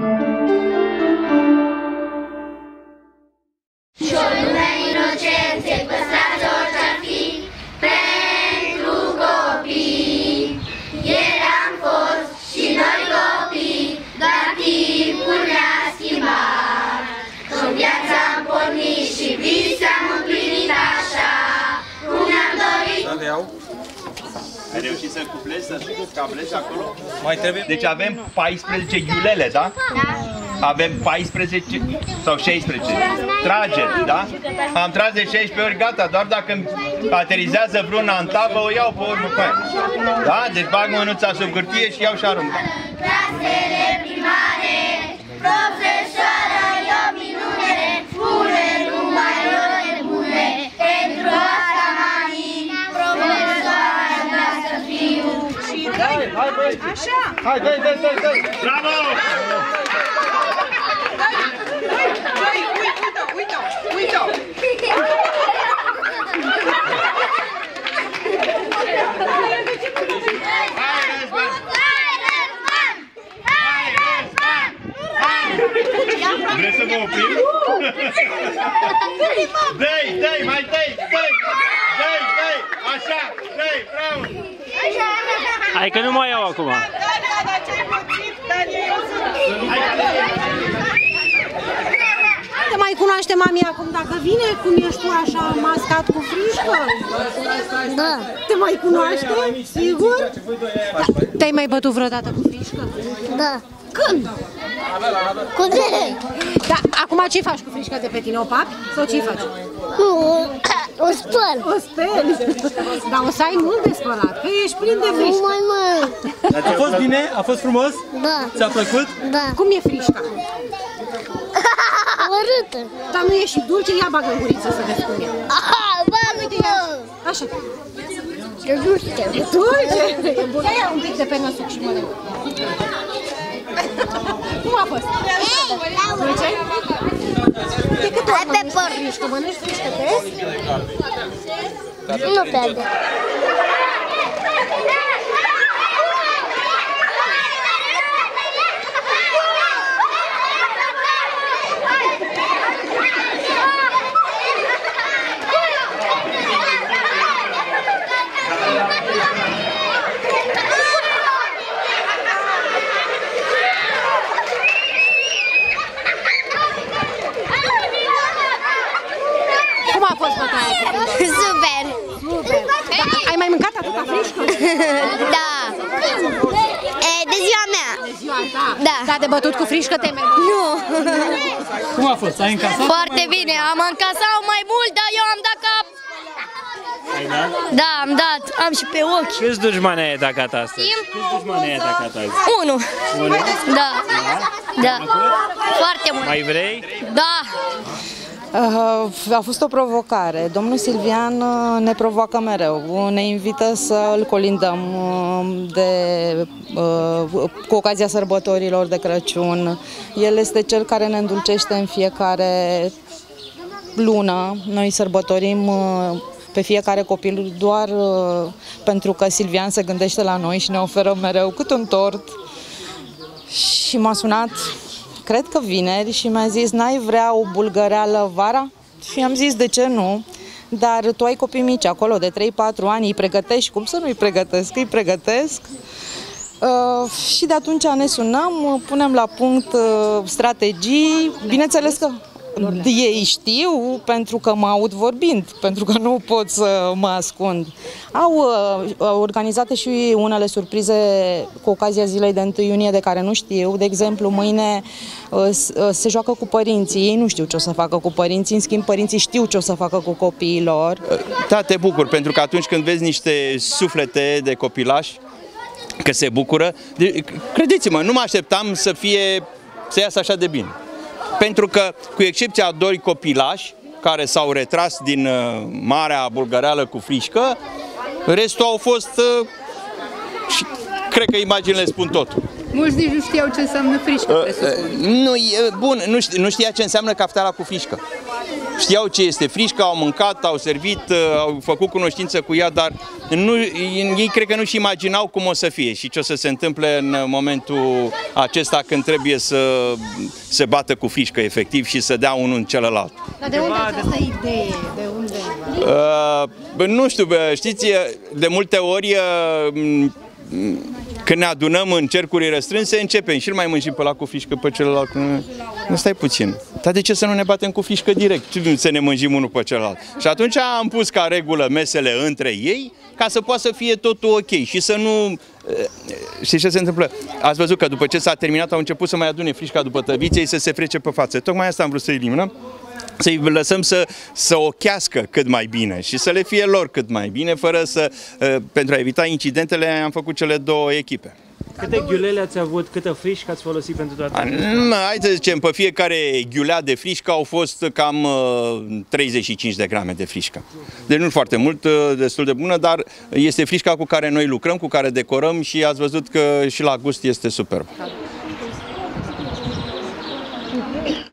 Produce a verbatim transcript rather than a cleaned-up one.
Și o lună inocenței păstrați orice-ar fi pentru copii. Ieri am fost și noi copii, dar timpul ne-a schimbat. În viața am pornit și vise am împlinit așa cum ne-am dorit. Ai reușit să cuplezi, să cablezi acolo? Mai trebuie. Deci avem paisprezece ghiulele, da? Da. Avem paisprezece sau șaisprezece trageri, da? Am tras de șaisprezece ori, gata, doar dacă aterizează vreuna în tavă, o iau pe urmă pe aia. Da? Deci bag mânuța sub hârtie și iau și arunc. Clasele primare, profesoară, e o minune, spune numai roade bune. Pentru asta, mami, profesoara mea să fiu. Și dai, așa. Hai, dai, dai, dai, dai. Bravo! Uite-o, Vreți să vă oprim? Dă-i, dă-i, mai dă-i, dă-i, dă-i, dă-i, așa, dă-i, bravo! Hai că nu mai iau acum. Te mai cunoaște mami acum dacă vine cum ești tu așa mascat cu frișcă? Da. Te mai cunoaște? Sigur? Te-ai mai bătut vreodată cu frișcă? Da. Când? Cu direct. Da, acum ce faci cu frișca de pe tine? O papi? Sau ce faci? Nu, o spăl. O speli? Dar o să ai mult de spălat, că ești plin de frișcă. Nu mai mult. A fost bine? A fost frumos? Da. Ți-a plăcut? Da. Cum e frișca? Urâtă. Dar nu e și dulce? Ia bagă în guriță să vezi cum e. Aha, bagă. Așa. E dulce. E dulce? E bun. Ia un pic de pe năsuc și mănânc. Cum a fost? Dulce? De câte ori mănânci frișcă? Mănânci frișcă des? Nu prea de. Cum a fost bătaia cu frișcă? Super. Super. Da, ai mai mâncat atâta frișcă? Da. E, de ziua mea. De ziua ta? Da. Dar de bătut cu frișcă te mergi? Nu. Cum a fost? Ai încasat? Foarte bine. Am încasat mai mult, dar eu am dat cap. Ai dat? Da, am dat. Am și pe ochi. Câți dușmani ai atacat astăzi? Câți dușmani ai atacat azi? Unu. Unu? Da. Da. Foarte mult. Mai vrei? Da. A fost o provocare. Domnul Silvian ne provoacă mereu, ne invită să îl colindăm de, cu ocazia sărbătorilor de Crăciun. El este cel care ne îndulcește în fiecare lună. Noi sărbătorim pe fiecare copil doar pentru că Silvian se gândește la noi și ne oferă mereu cât un tort. Și m-a sunat, cred că vineri, și mi-a zis: n-ai vrea o bulgăreală vara? Și am zis: de ce nu? Dar tu ai copii mici acolo de trei patru ani, îi pregătești? Cum să nu-i pregătesc? Îi pregătesc. Uh, și de atunci ne sunăm, punem la punct uh, strategii. Bineînțeles că ei știu, pentru că mă aud vorbind, pentru că nu pot să mă ascund. Au uh, organizate și unele surprize cu ocazia zilei de întâi iunie de care nu știu. De exemplu, mâine uh, se joacă cu părinții. Ei nu știu ce o să facă cu părinții, în schimb părinții știu ce o să facă cu copiilor. Da, te bucur, pentru că atunci când vezi niște suflete de copilași că se bucură, credeți-mă, nu mă așteptam să fie, să iasă așa de bine. Pentru că, cu excepția a doi copilași care s-au retras din uh, Marea Bulgăreală cu frișcă, restul au fost, uh, și cred că imaginile spun totul. Mulți nici nu știau ce înseamnă frișcă, presupun. Nu, bun, nu, știa, nu știa ce înseamnă cafteala cu frișcă. Știau ce este frișcă, au mâncat, au servit, au făcut cunoștință cu ea, dar nu, ei cred că nu-și imaginau cum o să fie și ce o să se întâmple în momentul acesta când trebuie să se bată cu frișcă, efectiv, și să dea unul în celălalt. Dar de unde această idee? De unde? Uh, nu știu, știți, de multe ori când ne adunăm în cercuri restrânse, începem și îl mai mânjim pe ăla cu fișcă, pe celălalt. Nu, stai puțin. Dar de ce să nu ne batem cu fișcă direct? Să ne mânjim unul pe celălalt. Și atunci am pus ca regulă mesele între ei, ca să poată să fie totul ok și să nu... Știți ce se întâmplă? Ați văzut că după ce s-a terminat au început să mai adune frișca după tăviței să se frece pe față. Tocmai asta am vrut să eliminăm. Să-i lăsăm să, să ochească cât mai bine și să le fie lor cât mai bine, fără să, pentru a evita incidentele, am făcut cele două echipe. Câte ghiulele ați avut, câtă frișcă ați folosit pentru toate? Hai să zicem, pe fiecare ghiulea de frișcă au fost cam treizeci și cinci de grame de frișcă. Deci nu foarte mult, destul de bună, dar este frișca cu care noi lucrăm, cu care decorăm și ați văzut că și la gust este superb.